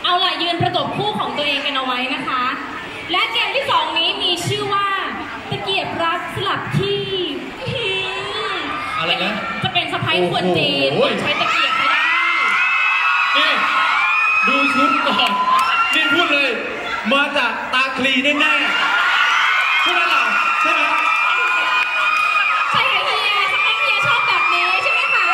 เอาล่ะยืนประกบคู่ของตัวเองกันเอาไว้นะคะและเกมที่2นี้มีชื่อว่าตะเกียบรักสลับที่อะไรนะจะเป็นสะพ้ายคนจีนใช้ตะเกียบไม่ได้นี่ดูชุดก่อนนี่พูดเลยมาจากตาคลีแน่ๆใช่ไหมล่ะใช่ไหมใช่ค่ะเฮียสเปคเฮียชอบแบบนี้ใช่ไหมคะ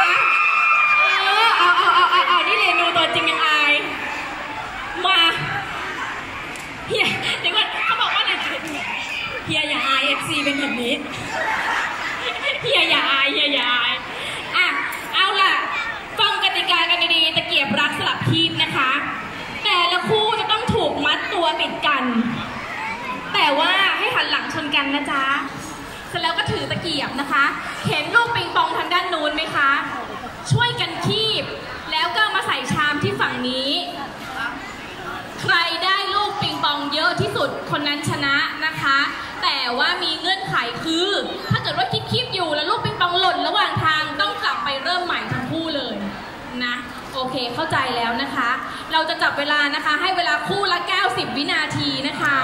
เอานี่เรนูตัวจริงยังอายมาเฮียเดี๋ยวก่อนเขาบอกว่าอะไรเฮียอย่าอาย FC เป็นแบบนี้เฮียอย่าอายอ่ะเอาล่ะฟังกติกากันดีๆตะเกียบรักสลับทีมนะคะแต่ละคู่จะต้องถูกมัดตัวติดกันแต่ว่าให้หันหลังชนกันนะจ๊ะเสร็จแล้วก็ถือตะเกียบนะคะเห็นลูกปิงปองทางด้านนู้นไหมคะช่วยกันคีบแล้วก็มาใส่ชามที่ฝั่งนี้ใครได้ลูกปิงปองเยอะที่สุดคนนั้นชนะนะคะแต่ว่ามีเงื่อนไขคือถ้าเกิดว่าคีบอยู่แล้วลูกปิงปองหล่นระหว่างทางต้องกลับไปเริ่มใหม่ทั้งคู่เลยนะโอเคเข้าใจแล้วนะคะเราจะจับเวลานะคะให้เวลาคู่ละ90วินาทีนะคะ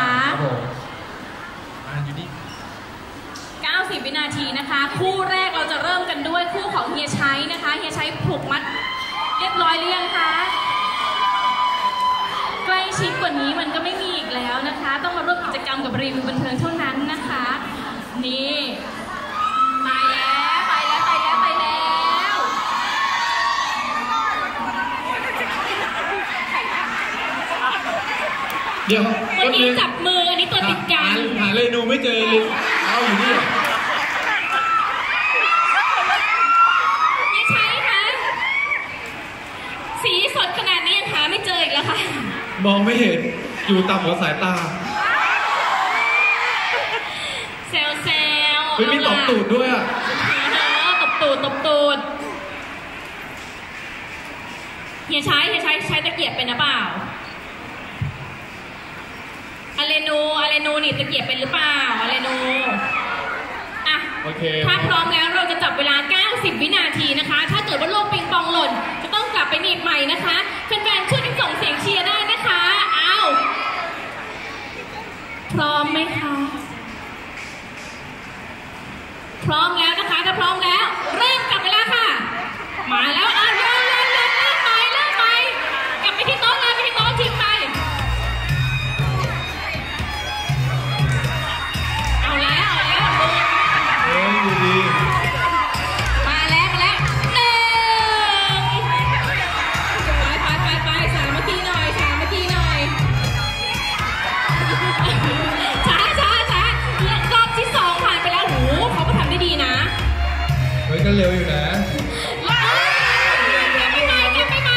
อยู่นี่ 90วินาทีนะคะคู่แรกเราจะเริ่มกันด้วยคู่ของเฮียชัยนะคะเฮียชัยผูกมัดเรียบร้อยหรือยังคะใกล้ชิดกว่านี้มันก็ไม่มีอีกแล้วนะคะต้องมาร่วมกิจกรรมกับรีวิวบันเทิงเท่านั้นนะคะนี่ไปแล้วเดี๋ยวเมื่อกี้จับมืออันนี้ตัวติดกันหาเรนูไม่เจอเลยเอาอยู่นี่ไม่ใช่ค่ะสีสดขนาดนี้ยังหาไม่เจออีกแล้วค่ะมองไม่เห็นอยู่ต่ำกว่าสายตาเซลไม่มีตบตูดด้วยอ่ะตบตูดเฮียใช้ตะเกียบเป็นหรือเปล่าอาเรนูนี่ตะเกียบเป็นหรือเปล่าอาเรนูอ่ะโอเคถ้าพร้อมแล้วเราจะจับเวลา90วินาทีนะคะถ้าเกิดว่าลูกปิงปองหล่นจะต้องกลับไปหนีบใหม่นะคะแฟนๆช่วยกันส่งเสียงเชียร์ได้นะคะเอาพร้อมไหมคะพร้อมแล้วนะคะถ้าพร้อมแล้วเริ่มจับเวลาค่ะมาแล้วเริ่มไปกลับไปที่โต๊ะเลยไปที่โต๊ะทิ้งไปดีมาแล้ว1ไปสามัคคีหน่อยช้ารอบที่2ผ่านไปแล้วโหเขาก็ทำได้ดีนะเฮ้ยก็เร็วอยู่นะกลับไปใหม่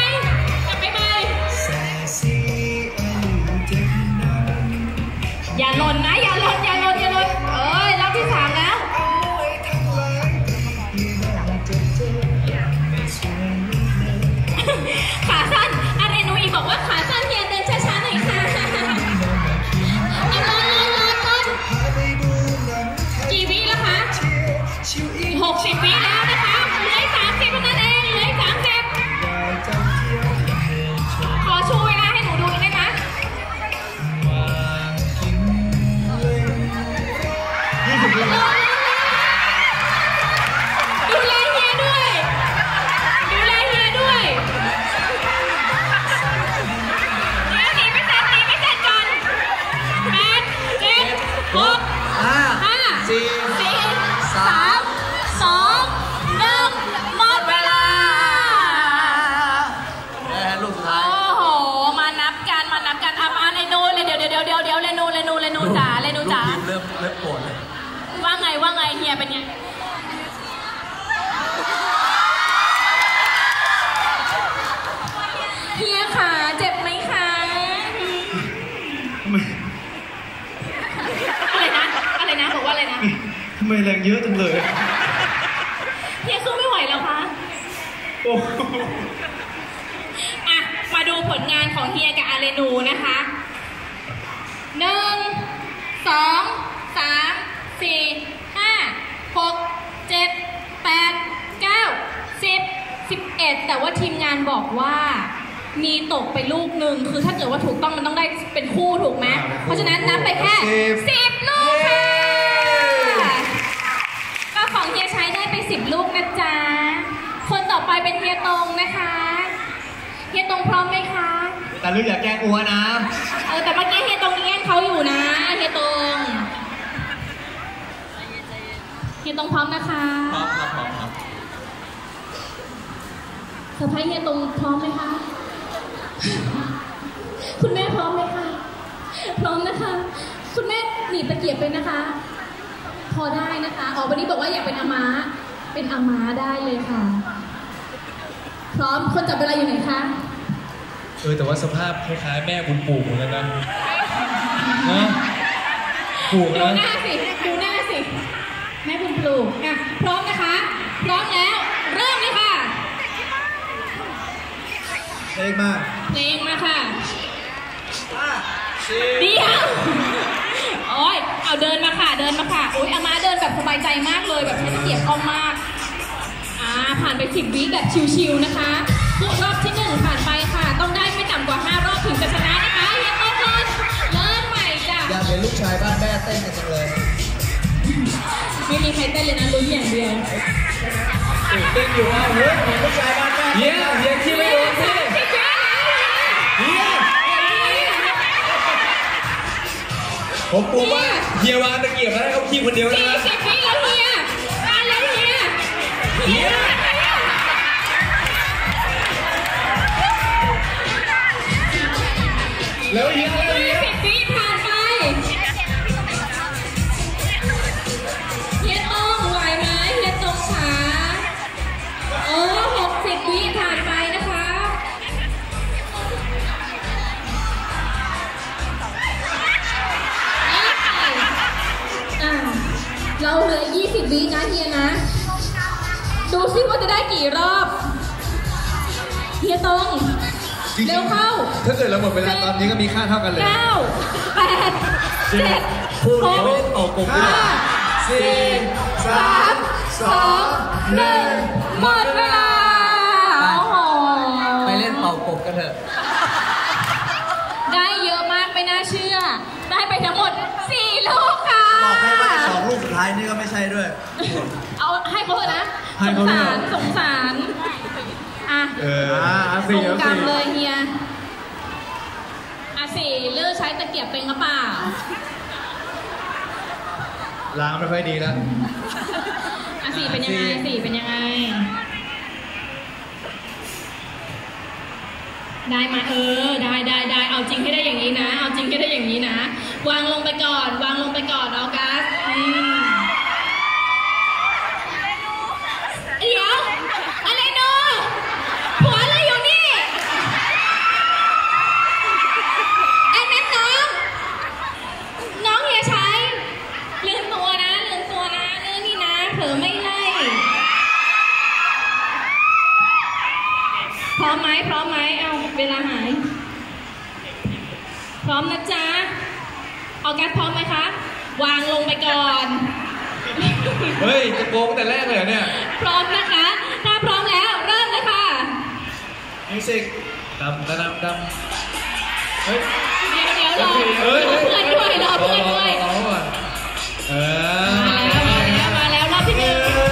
อย่าหล่นนะอย่าหล่นรอบที่3แล้วขาสั้นอาเรนูอีบอกว่าขาสั้นเฮียเดินช้าๆหน่อยค่ะกี่วิแล้วคะ60วิแล้วนะคะเหลือ30เท่านั้นเองเหลือ30ขอชูเวลาให้หนูดูได้ไหมดูแลเฮียด้วยเดี๋ยวหนีไม่เสร็จก่อน8 7 6 5 4 3 2 1หมดเวลาลูกสุดท้ายโอ้โหมานับกันอาเรนูเลยเดี๋ยวเรนูจ๋าเริ่มปวดเลยว่าไงเฮียเป็นไงเฮียขาเจ็บไหมคะอะไรนะบอกว่าอะไรนะทำไมแรงเยอะจังเลยเฮียสู้ไม่ไหวแล้วคะโอ้อ่ะมาดูผลงานของเฮียกับอาเรนูนะคะ1 2 3 4 5 6 7 8 9 10 11แต่ว่าทีมงานบอกว่ามีตกไปลูกหนึ่งคือถ้าเกิดว่าถูกต้องมันต้องได้เป็นคู่ถูกไหมเพราะฉะนั้นนับไปแค่10 ลูกค่ะก็ของเฮียใช้ได้ไป10 ลูกนะจ๊ะคนต่อไปเป็นเฮียตรงนะคะเฮียตรงพร้อมไหมคะแต่ลูกอย่าแกล้งอัวนะแต่เมื่อกี้เฮียตรงแย่งเขาอยู่นะเฮียตรงเฮียตรงพร้อมนะคะพร้อมเซอร์ไพรส์เฮียตรงพร้อมไหมคะคุณแม่พร้อมไหมคะพร้อมนะคะคุณแม่หนีบตะเกียบไปนะคะ พอได้นะคะวันนี้บอกว่าอยากเป็นอาม้าเป็นอาม้าได้เลยค่ะพร้อมคนจับเวลาอยู่ไหนคะแต่ว่าสภาพคล้ายๆแม่คุณปู่เหมือนกันนะปู่นะดูหน้าสิแม่คุณปู่พร้อมนะคะพร้อมแล้วเริ่มเลยค่ะเพลงมาค่ะเดี๋ยวโอ้ยเอาเดินมาค่ะโอ้ยอาม่าเดินแบบสบายใจมากเลยแบบใช้ตะเกียบคล่องมากผ่านไป10 วิแบบชิวๆนะคะรอบที่1ผ่านไปค่ะต้องได้ไม่ต่ำกว่า5 รอบถึงจะชนะนะคะเฮียต้นเริ่มใหม่จ้ะอยากเห็นลูกชายบ้านแม่เต้นกันจังเลยไม่มีใครเต้นเลยนะลุ้นอย่างเดียวเต้นอยู่ว่าเฮ้ยลูกชายบ้านแม่เฮียคิดไม่โดนสิผมปูว่าเฮียวางตะเกียบแล้วให้เขาขี้คนเดียวนะ 40 วิแล้วเฮียแล้วเฮีย 20 วิผ่านไปเฮียต้องไหวไหมเฮียต้องขา60 วิผ่านไปนะคะเราเหลือ20 วินะเฮียนะดูซิว่าจะได้กี่รอบเฮียตรงเร็วเข้าถ้าเกิดเราหมดเวลาตอนนี้ก็มีค่าเท่ากันเลย 9 8 7 6 5 4 3 2 1หมดเวลาไปเล่นเป่ากบกันเถอะได้เยอะมากไม่น่าเชื่อได้ไปทั้งหมด4 ลูกค่ะบอกให้ว่า2 ลูกสุดท้ายนี่ก็ไม่ใช่ด้วยเอาให้เขาเถอะนะสงสารส่งกลับเลยเฮีย4เลือกใช้ตะเกียบเป็นหรือเปล่าล้างไม่ค่อยดีแล้ว 4เป็นยังไงได้มาได้เอาจริงให้ได้อย่างนี้นะวางลงไปก่อนออกัสเดี๋ยวอะไรโนผัวอะไรอยู่นี่ไอ้แม่น้องเฮียใช้ลืมตัวนะนี่นะเผลอไม่ไล่พร้อมไหมเอาเวลาหายพร้อมนะจ๊ะออกัสพร้อมไหมคะวางลงไปก่อนเฮ้ยจะโกงแต่แรกเลยเนี่ยพร้อมนะคะถ้าพร้อมแล้วเริ่มเลยค่ะมิวสิกดำเฮ้ยเดี๋ยวรอเพื่อนด้วยมาแล้วรอบที่1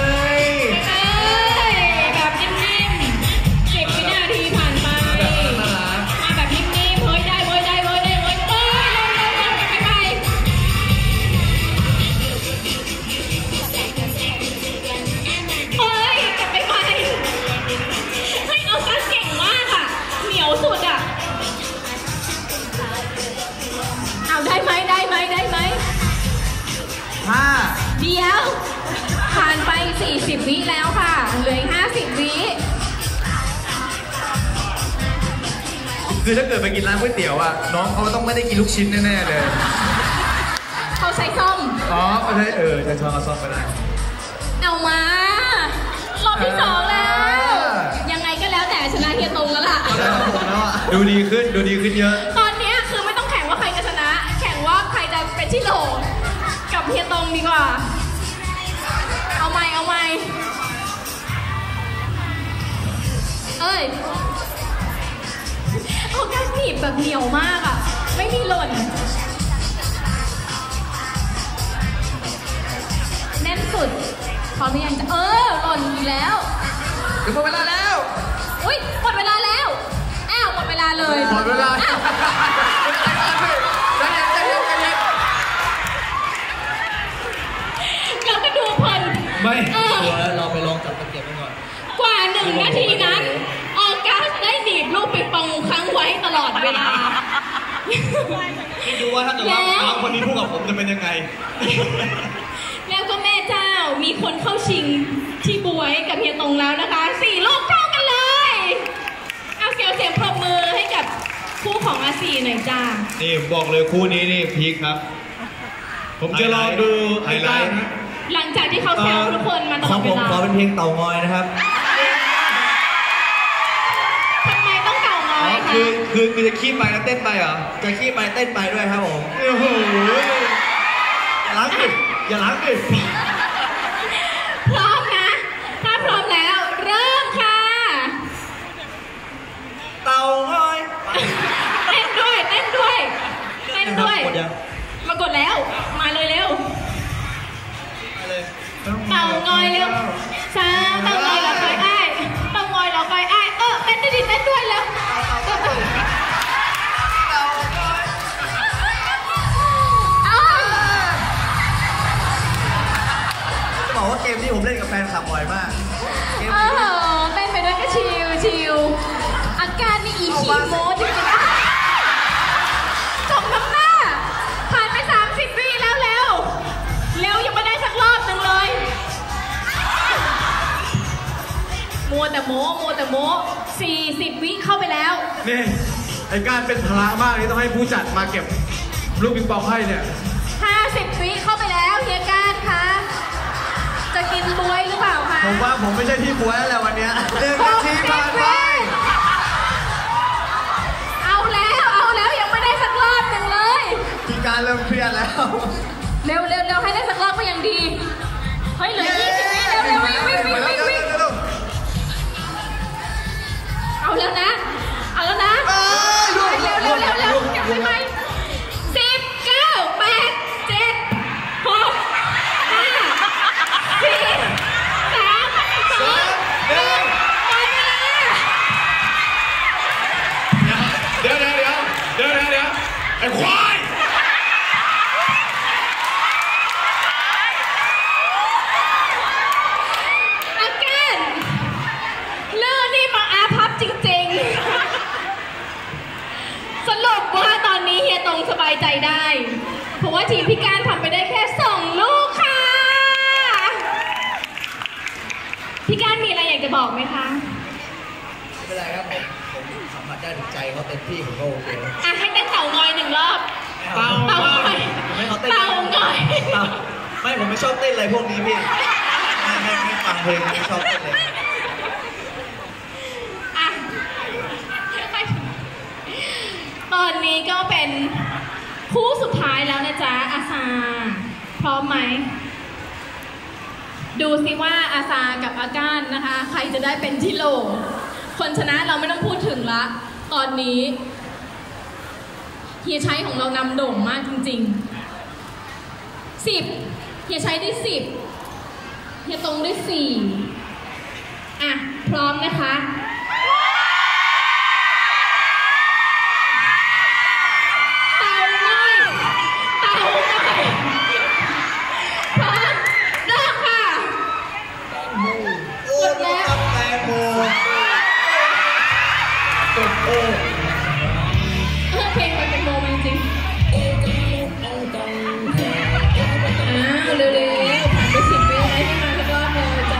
แบบนิ่มๆ10 วินาทีผ่านไปมาแบบนิ่มๆเฮ้ยได้ไปเฮ้ยกลับไปใหม่เฮ้ยเอาการเก่งมากอ่ะเหนียวสุดอ่ะเอาได้ไหม5เดี๋ยวผ่านไป40 วิแล้วค่ะเหลือ50 วิคือถ้าเกิดไปกินร้านก๋วยเตี๋ยวอ่ะน้องเขาต้องไม่ได้กินลูกชิ้นแน่ๆเลยเขาใช้ส้มไม่ใช่ใช้ช้อนเอาส้มไปได้เอามารอบที่2แล้วยังไงก็แล้วแต่ชนะเฮียตรงแล้วล่ะดูดีขึ้นเยอะตอนนี้คือไม่ต้องแข่งว่าใครจะชนะแข่งว่าใครจะเป็นที่โหลกับเฮียตรงดีกว่าเอาใหม่แบบเหนียวมากอ่ะไม่มีหล่นแน่นสุดพร้อมหรือยังจะหล่นอีกแล้วหมดเวลาแล้วอุ้ยหมดเวลาแล้วอ้าวหมดเวลาเลยหมดเวลาเราก็ดูเพลินไม่เราไปลองจับตะเกียบไปก่อนกว่า1 นาทีนั้นออกัสได้หนีบลูกปิงปองค้างไว้ตลอดเวลาคิดดูว่าถ้าเกิดว่าน้องคนนี้พูดกับผมจะเป็นยังไงแล้วก็แม่เจ้ามีคนเข้าชิงที่บวยกับเฮียตงแล้วนะคะ4 ลูกเท่ากันเลยเอาเสียงปรบมือให้กับคู่ของอาซีหน่อยจ้านี่บอกเลยคู่นี้นี่พีคครับผมจะลองดูไฮไลท์หลังจากที่เขาแซวทุกคนมาตลอดเวลาขอเป็นเพลงเต่างอยนะครับทำไมต้องเต่างอยคะคือจะขี้ไปแล้วเต้นไปเหรอจะขี้ไปเต้นไปด้วยครับผมโอ้โหอย่าล้างดิพร้อมนะถ้าพร้อมแล้วเริ่มค่ะเต่างอยเต้นด้วยมากดแล้วมาเลยเร็วเต่างอยเร็วสาวเต่างอยเราคอยอ้ายเต่างอยเราคอยอ้ายเต้นดิเต้นด้วยแล้วจะบอกว่าเกมนี้ผมเล่นกับแฟนคลับบ่อยมากเต้นไปด้วยก็ชิลอาการนี่อีขี้โม้จริงๆจบน้ำหน้าผ่านไป30 วิแล้วเร็วยังไม่ได้สักรอบหนึ่งเลยมัวแต่โม้40 วิเข้าไปแล้วนี่ไอ้การเป็นภาระมากนี่ต้องให้ผู้จัดมาเก็บลูกปิงปองให้เนี่ย 50 วิเข้าไปแล้วเฮียการคะจะกินบวยหรือเปล่าคะผมว่าผมไม่ใช่ที่บวยแล้ววันนี้1 นาทีผ่านไปเอาแล้วยังไม่ได้สักรอบหนึ่งเลยพี่การเริ่มเครียดแล้วเร็วให้ได้สักรอบก็ยังดีเฮ้ยเหลือ20 วิเร็ววิ่งเอาแล้วนะเร็วเก็บไว้10 9 8 7 6 5 4 3 2 1 เดี๋ยวไอ้ควายอาการเลิศนี่มาอาพับจริงๆสรุปว่าตอนนี้เฮียตงสบายใจได้เพราะว่าทีมพี่การทำไปได้แค่2 ลูกค่ะพี่การมีอะไรอยากจะบอกไหมคะไม่เป็นไรครับผมสัมผัสได้ถึงใจเขาเต็มที่ผมก็โอเคให้เต้นเต่างอย1 รอบเต่างอยไม่ผมไม่ชอบเต้นอะไรพวกนี้พี่ไม่ฟังเพลงไม่ชอบเต้นเลยตอนนี้ก็เป็นคู่สุดท้ายแล้วนะจ๊ะอาซาพร้อมไหมดูสิว่าอาซากับอาก้านนะคะใครจะได้เป็นที่โหลคนชนะเราไม่ต้องพูดถึงละตอนนี้เฮียชัยของเรานำโด่งมากจริงๆ10เฮียชัยได้10เฮียตงได้4พร้อมนะคะเต่างอยพร้อมเริ่มค่ะกดแล้วแตงโมเพลงมันเป็นโมมันจริงเร็วๆผ่านไป10 วิให้มาสักรอบเลยจ้า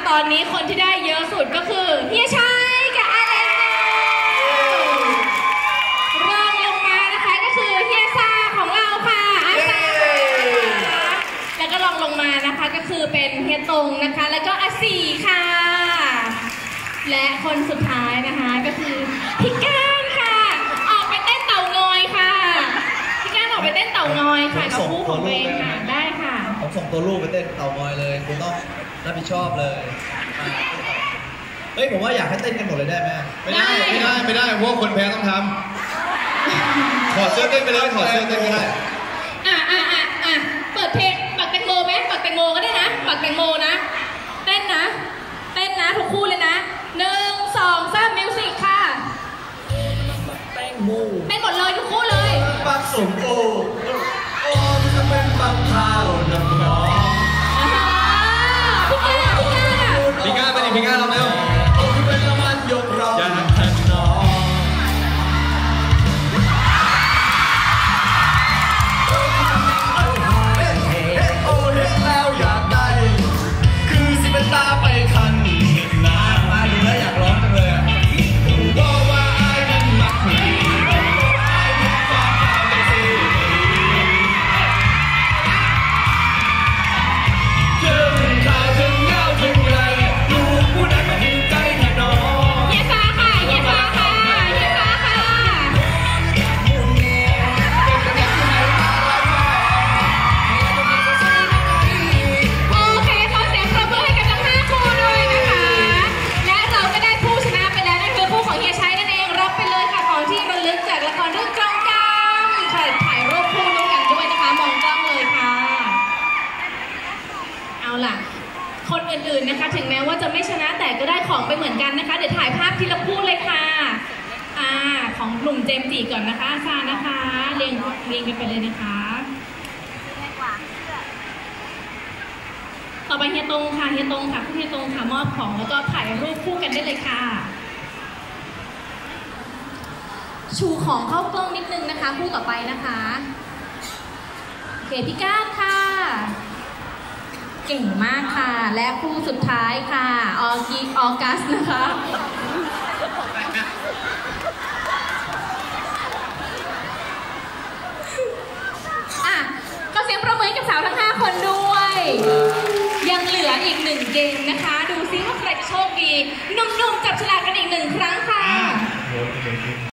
ตอนนี้คนที่ได้เยอะสุดก็คือเฮียชัยกับอาเลนรองลงมานะคะก็คือเฮียซาของเราค่ะอาซาแล้วก็รองลงมานะคะก็คือเป็นเฮียตงนะคะแล้วก็อาสีค่ะและคนสุดท้ายนะคะก็คือพี่ก้านค่ะออกไปเต้นเต่างอยค่ะพี่ก้านออกไปเต้นเต่างอยค่ะกับคู่ของตัวเองค่ะได้ค่ะผมส่งตัวลูกไปเต้นเต่างอยเลยคุณต้องรับผิดชอบเลยเฮ้ยผมว่าอยากให้เต้นกันหมดเลยได้ไหมไม่ได้เพราะว่าคนแพ้ต้องทำถอดเสื้อเต้นไปเลยถอดเสื้อเต้นก็ได้เปิดเพลงปักแตงโมไหมปักแตงโมก็ได้นะปักแตงโมนะเต้นนะทุกคู่เลยนะ1 2 3มิวสิกค่ะเต้นหมดเลยทุกคู่เลยปักสมโอมันจะเป็นปักข้าวน้ำหอมพี่ก้าไปดิพี่ก้าเราเร็วเป็นละมันยกเราอย่าแข่งน้องโอ้เห็นแล้วอยากได้คือสิเป็นตาไปคันนามาดูแล้วอยากร้องจังเลยบอกว่าไอ้นั้นมักคุยคนอื่นๆนะคะถึงแม้ว่าจะไม่ชนะแต่ก็ได้ของไปเหมือนกันนะคะเดี๋ยวถ่ายภาพทีละคู่เลยค่ะของหนุ่มเจมส์จีก่อนนะคะอาซานะคะเรียงกันไปเลยนะคะต่อไปเฮียตงค่ะคุณเฮียตงค่ะมอบของแล้วก็ถ่ายรูปคู่กันได้เลยค่ะชูของเข้ากล้องนิดนึงนะคะคู่ต่อไปนะคะโอเคพี่ก้านค่ะเก่งมากค่ะและคู่สุดท้ายค่ะออกัสนะคะก็เสียงประมือกับสาวทั้ง5คนด้วยยังเหลืออีก1เกมนะคะดูซิว่าใครจะโชคดีหนุ่มๆจับฉลากกันอีก1ครั้งค่ะ